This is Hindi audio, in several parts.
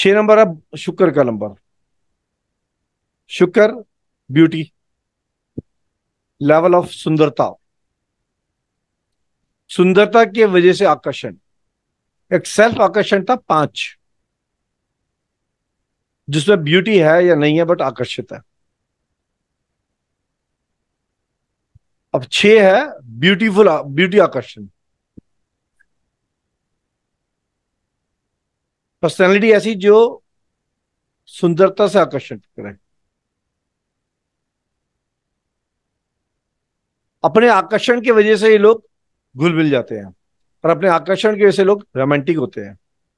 6 नंबर है शुक्र का नंबर। शुक्र, ब्यूटी, लेवल ऑफ सुंदरता, सुंदरता की वजह से आकर्षण। एक सेल्फ आकर्षण था 5, जिसमें ब्यूटी है या नहीं है बट आकर्षित है। अब 6 है ब्यूटीफुल, ब्यूटी आकर्षण। पर्सनैलिटी ऐसी जो सुंदरता से आकर्षित करे। अपने आकर्षण की वजह से ये लोग घुल मिल जाते हैं, और अपने आकर्षण की वजह से लोग रोमांटिक होते हैं।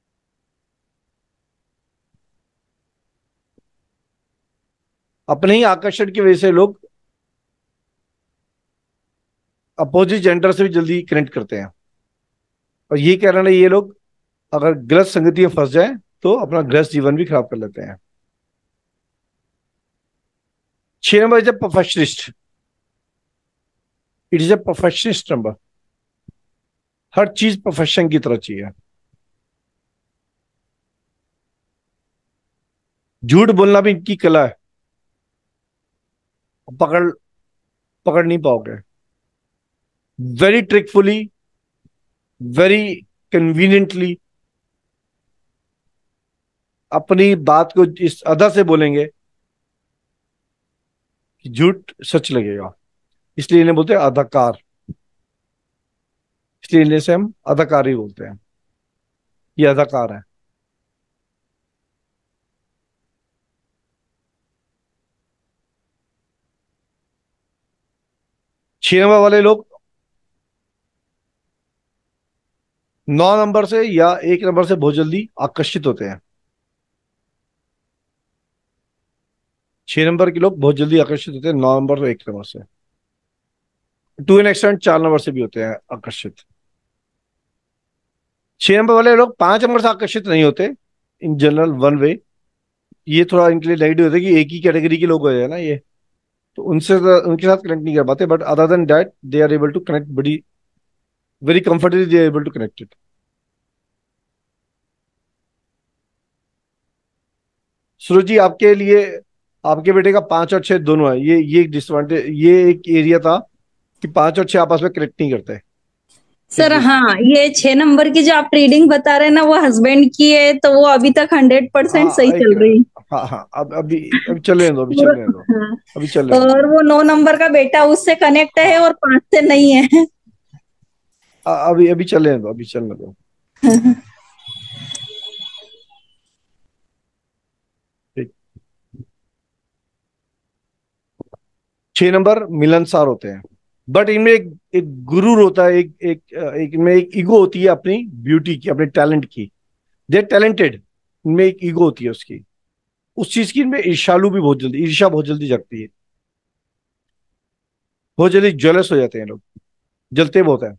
अपने ही आकर्षण की वजह से लोग अपोजिट जेंडर से भी जल्दी कनेक्ट करते हैं। और यही कारण है ये लोग अगर गलत संगति में फंस जाए तो अपना गृहस्थ जीवन भी खराब कर लेते हैं। 6 number is a perfectionist. It is a perfectionist number. हर चीज परफेक्शन की तरह चाहिए। झूठ बोलना भी इनकी कला है। पकड़ पकड़ नहीं पाओगे। वेरी ट्रिकफुली, वेरी कन्वीनियंटली अपनी बात को इस अदा से बोलेंगे कि झूठ सच लगेगा। इसलिए इन्हें बोलते हैं अदाकार। इसलिए इन्हें से हम अदाकारी बोलते हैं। ये अदाकार है। 6 नंबर वाले लोग 9 नंबर से या 1 नंबर से बहुत जल्दी आकर्षित होते हैं। 6 नंबर के लोग बहुत जल्दी आकर्षित होते हैं 9 नंबर और 1 नंबर से। टू एन एक्सटेंट 4 नंबर से भी होते हैं आकर्षित। 6 नंबर वाले लोग 5 नंबर से आकर्षित नहीं होते इन जनरल वन वे। ये थोड़ा इनके लिए नेगेटिव होता है कि एक ही कैटेगरी के लोग हो जाए ना ये, तो उनसे उनके साथ कनेक्ट नहीं कर पाते। But other than that they are able to connect बड़ी very comfortably, they are able to connect it. Suraj ji, आपके लिए आपके बेटे का 5 और 6 दोनों है। ये एक डिसएडवांटेज, ये एक एरिया था कि 5 और 6 आपस में कनेक्ट नहीं करते एक सर दूसरे। हाँ, ये 6 नंबर की जो आप रीडिंग बता रहे हैं ना, वो हस्बैंड की है, तो वो अभी तक 100% सही हाँ एक, चल रही। हाँ हाँ, अब अभी अभी चलने दो, अभी पूरा। चलने दो, हाँ। अभी चलने दो। और वो 9 नंबर का बेटा उससे कनेक्ट है हाँ, और 5 से नहीं है। अभी अभी चलने दो, अभी चलने दो। ठीक। 6 नंबर मिलनसार होते हैं, बट इनमें एक गुरूर होता है, एक इनमें एक ईगो होती है अपनी ब्यूटी की, अपने टैलेंट की। They talented. इनमें एक ईगो होती है उसकी, उस चीज की। इनमें ईर्ष्यालु भी बहुत जल्दी, ईर्ष्या बहुत जल्दी जगती है। बहुत जल्दी ज्वेलस हो जाते हैं लोग, जलते बहुत है।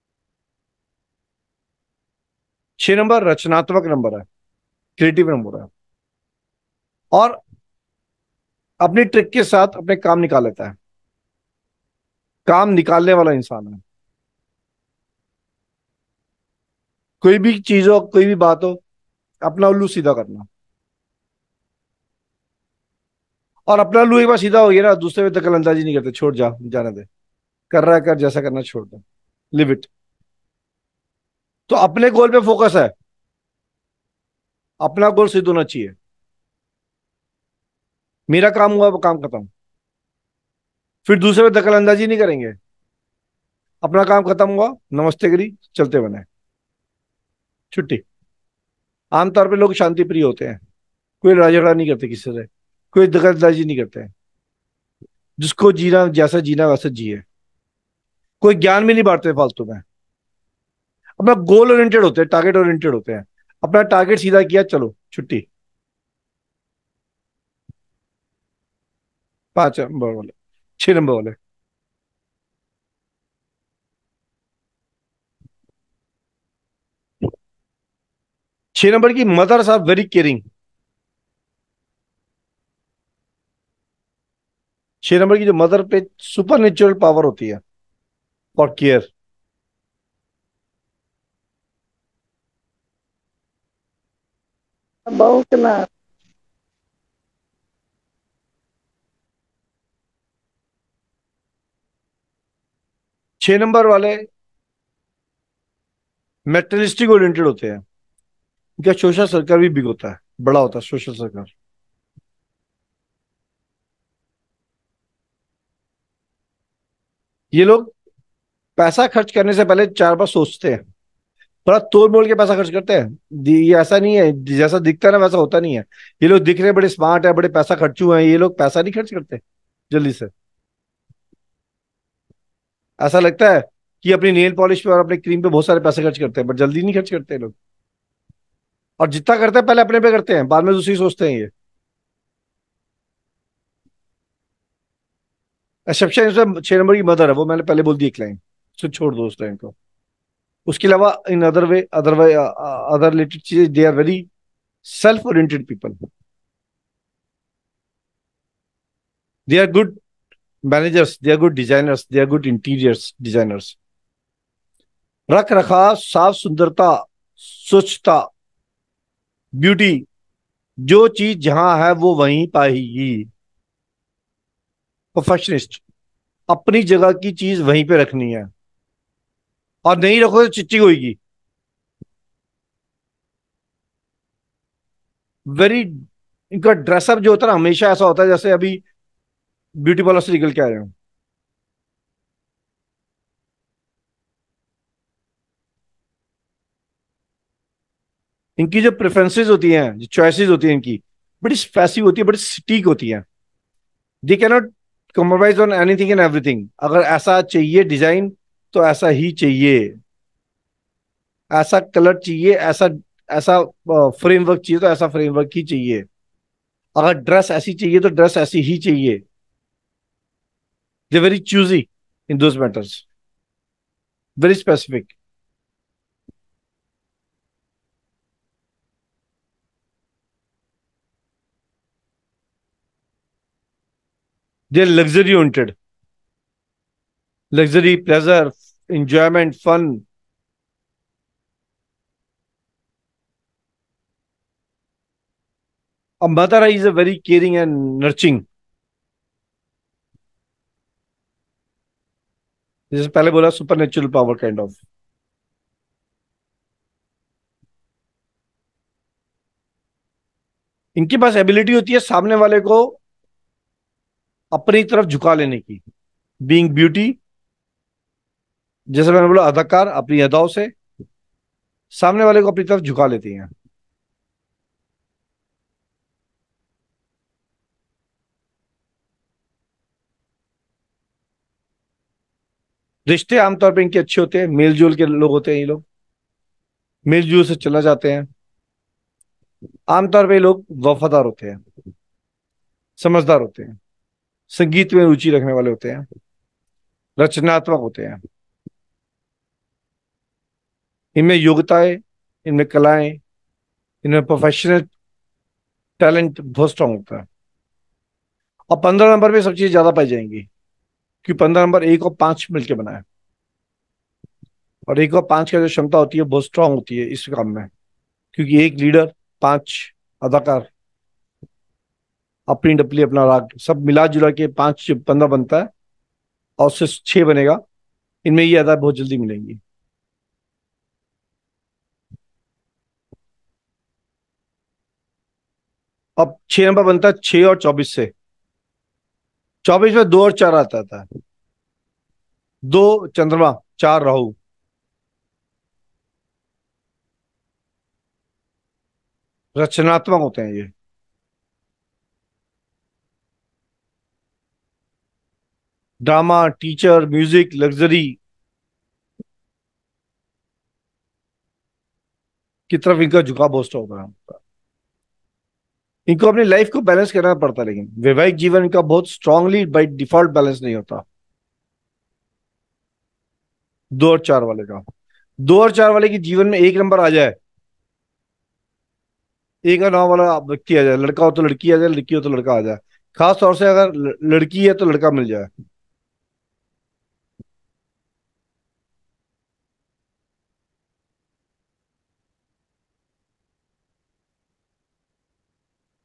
6 नंबर रचनात्मक नंबर है, क्रिएटिव नंबर है, और अपनी ट्रिक के साथ अपने काम निकाल लेता है। काम निकालने वाला इंसान है। कोई भी चीज हो, कोई भी बात हो, अपना उल्लू सीधा करना। और अपना उल्लू एक बार सीधा हो गया ना, दूसरे पे दखल अंदाजी नहीं करते। छोड़, जा जाने दे, कर रहा है कर, जैसा करना छोड़ दो, लिव इट। तो अपने गोल पे फोकस है। अपना गोल सिद्ध होना चाहिए। मेरा काम हुआ, वो काम खत्म। फिर दूसरे पे दखल अंदाजी नहीं करेंगे। अपना काम खत्म हुआ, नमस्ते करी, चलते बने, छुट्टी। आमतौर पे लोग शांति प्रिय होते हैं। कोई लड़ाई झगड़ा नहीं करते किसी से, कोई दखल अंदाजी नहीं करते हैं। जिसको जीना, जैसा जीना वैसा जिए। कोई ज्ञान भी नहीं बांटते फालतू में। अपना गोल ओरिएंटेड होते हैं, टारगेट ओरिएंटेड होते हैं। अपना टारगेट सीधा किया, चलो छुट्टी। 5 नंबर वाले, 6 नंबर वाले। 6 नंबर की mothers are very caring. 6 number की जो मदर पे सुपर नेचुरल पावर होती है फॉर केयर। बहुकनाथ। 6 नंबर वाले मेटेरियलिस्टिक ओरिएंटेड होते हैं। इनका सोशल सर्कल भी बिग होता है, बड़ा होता है सोशल सर्कल। ये लोग पैसा खर्च करने से पहले 4 बार सोचते हैं, बड़ा तोड़ मोड़ के पैसा खर्च करते हैं। ये ऐसा नहीं है जैसा दिखता है ना वैसा होता नहीं है। ये लोग दिख रहे हैं बड़े स्मार्ट है, बड़े पैसा खर्चू हैं, ये लोग पैसा नहीं खर्च करते जल्दी से। ऐसा लगता है कि अपनी नेल पॉलिश पे और अपने क्रीम पे बहुत सारे पैसे खर्च करते हैं, बट जल्दी नहीं खर्च करते लोग। और जितना करते हैं पहले अपने पे करते हैं, बाद में दूसरी सोचते हैं ये। एक्सेप्शन इसमें 6 नंबर की मदर है, वो मैंने पहले बोल दी एक लाइन, तो छोड़ दो उस लाइन को। उसके अलावा इन अदर रिलेटेड चीजें, they are very self oriented people. They are good managers, they are good designers, they are good interiors designers. रख रखाव, साफ सुंदरता, स्वच्छता, ब्यूटी, जो चीज जहां है वो वहीं पाएगी। परफेक्शनिस्ट, अपनी जगह की चीज वहीं पे रखनी है, और नहीं रखो तो चिच्ची होगी। वेरी, इनका ड्रेसअप जो होता है ना हमेशा ऐसा होता है जैसे अभी ब्यूटी पार्लर से निकल के आए हो। इनकी जो प्रेफरेंसेस होती हैं, जो चॉइसेस होती हैं इनकी, बड़ी स्पेसिफिक होती है, बड़ी सटीक होती हैं। They cannot compromise on anything and everything. अगर ऐसा चाहिए डिजाइन तो ऐसा ही चाहिए, ऐसा कलर चाहिए, ऐसा ऐसा फ्रेमवर्क चाहिए तो ऐसा फ्रेमवर्क ही चाहिए। अगर ड्रेस ऐसी चाहिए तो ड्रेस ऐसी ही चाहिए। They very choosy in those matters, very specific. They are luxury oriented, luxury, pleasure, enjoyment, fun. A mother is a very caring and nurturing. जैसे पहले बोला, super natural power kind of. इनके पास एबिलिटी होती है सामने वाले को अपनी तरफ झुका लेने की। बीइंग ब्यूटी, जैसे मैंने बोला अदाकार अपनी अदाओं से सामने वाले को अपनी तरफ झुका लेती हैं। रिश्ते आमतौर पे इनके अच्छे होते हैं, मेल जोल के लोग होते हैं ये लोग, मेल जोल से चला जाते हैं। आमतौर पे ये लोग वफादार होते हैं, समझदार होते हैं, संगीत में रुचि रखने वाले होते हैं, रचनात्मक होते हैं। इनमें योग्यताएं, इनमें कलाएं, इनमें प्रोफेशनल टैलेंट बहुत स्ट्रांग होता है। और 15 नंबर पे सब चीजें ज्यादा पाई जाएंगी, क्योंकि 15 नंबर 1 और 5 मिलकर बना है। और 1 और 5 का जो क्षमता होती है बहुत स्ट्रांग होती है इस काम में, क्योंकि एक लीडर, 5 अदाकार, अपनी डपली अपना राग, सब मिला जुला के 5 15 बनता है, और उससे 6 बनेगा। इनमें ये अदा बहुत जल्दी मिलेंगी। अब 6 नंबर बनता है 6 और 24 से। 24 में 2 और 4 आता था। 2 चंद्रमा, 4 राहु। रचनात्मक होते हैं ये। ड्रामा, टीचर, म्यूजिक, लग्जरी की तरफ इनका झुकाव बहुत होता है। इनको अपनी लाइफ को बैलेंस करना पड़ता है, लेकिन वैवाहिक जीवन इनका बहुत स्ट्रांगली बाय डिफॉल्ट बैलेंस नहीं होता। 2 और 4 वाले का, 2 और 4 वाले के जीवन में 1 नंबर आ जाए, 1 और 9 वाला व्यक्ति आ जाए, लड़का हो तो लड़की आ जाए, लड़की हो तो लड़का आ जाए। खास तौर से अगर लड़की है तो लड़का मिल जाए।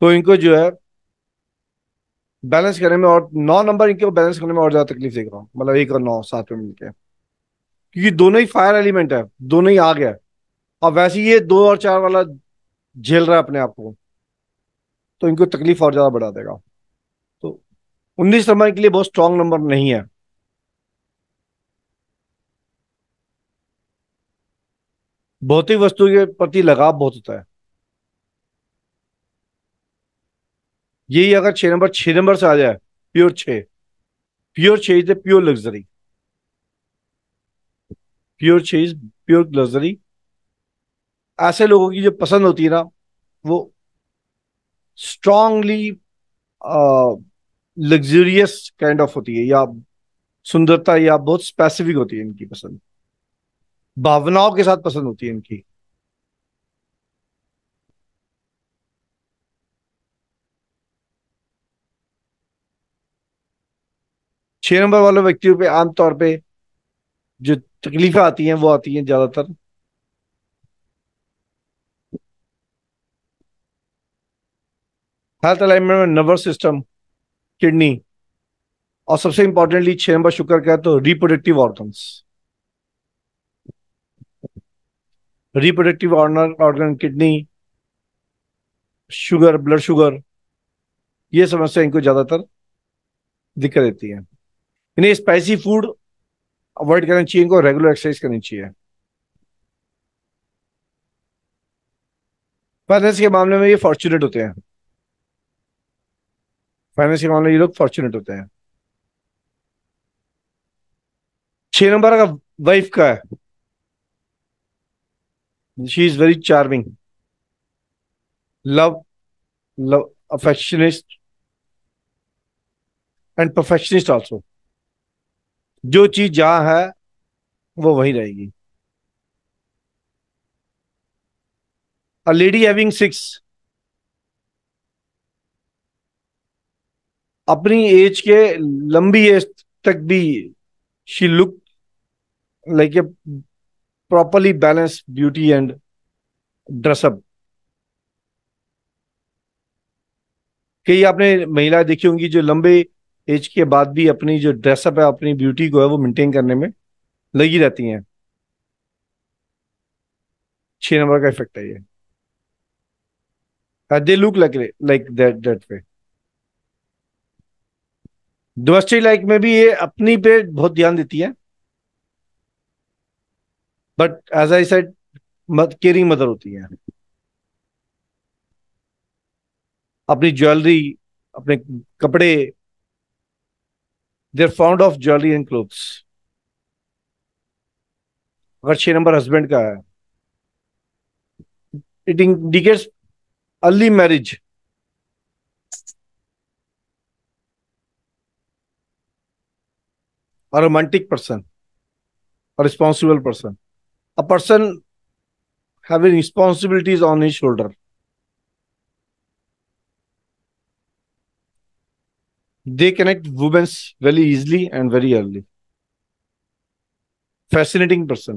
तो इनको जो है बैलेंस करने में, और 9 नंबर इनको बैलेंस करने में और ज्यादा तकलीफ देख रहा हूँ, मतलब 1 और 9 साथ में मिलके, क्योंकि दोनों ही फायर एलिमेंट है, दोनों ही आग है। और वैसे ही ये 2 और 4 वाला झेल रहा है अपने आप को, तो इनको तकलीफ और ज्यादा बढ़ा देगा। तो 19 नंबर के लिए बहुत स्ट्रांग नंबर नहीं है। भौतिक वस्तु के प्रति लगाव बहुत होता है। यही अगर 6 नंबर 6 नंबर से आ जाए, pure 6, pure 6 is pure luxury, pure 6 is pure luxury. ऐसे लोगों की जो पसंद होती है ना, वो स्ट्रांगली लग्जरियस काइंड ऑफ होती है, या सुंदरता, या बहुत स्पेसिफिक होती है इनकी पसंद, भावनाओं के साथ पसंद होती है इनकी। 6 नंबर वाले व्यक्तियों पे आमतौर पे जो तकलीफें आती हैं वो आती हैं ज्यादातर हेल्थ अलाइनमेंट में, नर्वस सिस्टम, किडनी, और सबसे इंपॉर्टेंटली 6 नंबर शुक्र का है तो reproductive organs. Reproductive organ, kidney, sugar, blood sugar, ये समस्या इनको ज्यादातर दिक्कत देती है। इन्हें स्पाइसी फूड अवॉइड करना चाहिए, इनको रेगुलर एक्सरसाइज करनी चाहिए। फाइनेंस के मामले में ये फॉर्चुनेट होते हैं, फाइनेंस के मामले में ये लोग फॉर्चुनेट होते हैं। 6 नंबर अगर वाइफ का है, she is very charming, love love affectionist and perfectionist also. जो चीज जहां है वो वहीं रहेगी। अ लेडी हैविंग 6, अपनी एज के, लंबी एज तक भी she look like a properly balance beauty and dress up. कई आपने महिलाएं देखी होंगी जो लंबे एज के बाद भी अपनी जो ड्रेसअप है, अपनी ब्यूटी को है वो मेंटेन करने में लगी रहती हैं। 6 नंबर का इफेक्ट है ये, they look like that way. Domestic life में भी ये अपनी पे बहुत ध्यान देती है, but as I said, caring mother होती है। अपनी ज्वेलरी, अपने कपड़े, they are found of jewellery and clothes. अगर 6 नंबर हस्बैंड का है, it indicates early marriage, a romantic person, a responsible person, a person having responsibilities on his shoulder. They connect women very easily and very early. Fascinating person.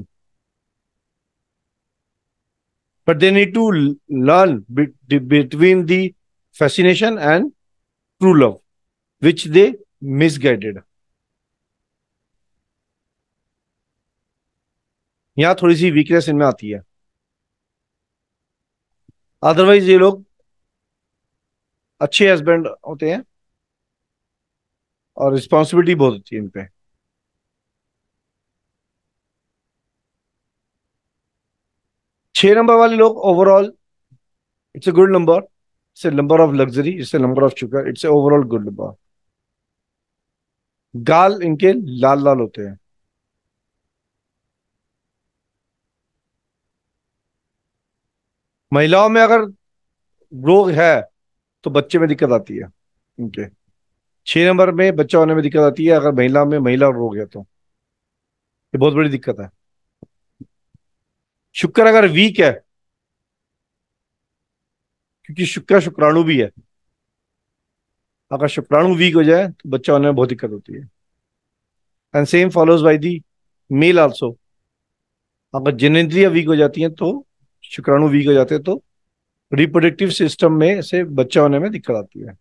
But they need to learn between the fascination and true love, which they misguided. यहाँ थोड़ी सी वीकनेस इनमें आती है, अदरवाइज ये लोग अच्छे हस्बैंड होते हैं और रिस्पॉन्सिबिलिटी बहुत होती है इन पे। 6 नंबर वाले लोग overall, it's a good number, it's a number of luxury, it's a number of sugar, it's a overall good number. गाल इनके लाल लाल होते हैं। महिलाओं में अगर रोग है तो बच्चे में दिक्कत आती है इनके। 6 नंबर में बच्चा होने में दिक्कत आती है अगर महिला में महिला रोग है तो, ये बहुत बड़ी दिक्कत है। शुक्र अगर वीक है, क्योंकि शुक्र शुक्राणु भी है, अगर शुक्राणु वीक हो जाए तो बच्चा होने में बहुत दिक्कत होती है। And same follows by the male also. अगर जननेंद्रियां वीक हो जाती हैं तो, शुक्राणु वीक हो जाते हैं तो रिप्रोडक्टिव सिस्टम में से बच्चा होने में दिक्कत आती है।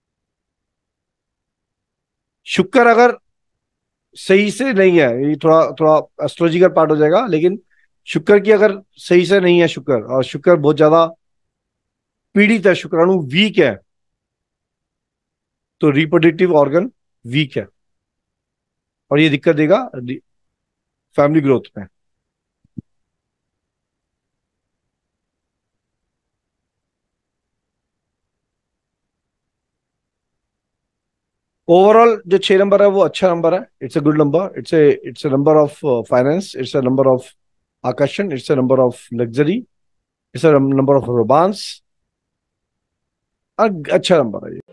शुक्र अगर सही से नहीं है, ये थोड़ा थोड़ा एस्ट्रोलॉजी का पार्ट हो जाएगा, लेकिन शुक्र की अगर सही से नहीं है शुक्र, और शुक्र बहुत ज्यादा पीड़ित है, शुक्राणु वीक है, तो रिप्रोडक्टिव ऑर्गन वीक है, और ये दिक्कत देगा फैमिली ग्रोथ में। ओवरऑल जो 6 नंबर है वो अच्छा नंबर है, it's a good number, it's a number of finance, it's a number of आकर्षण, it's a number of luxury, it's a number of romance, अच्छा नंबर है ये।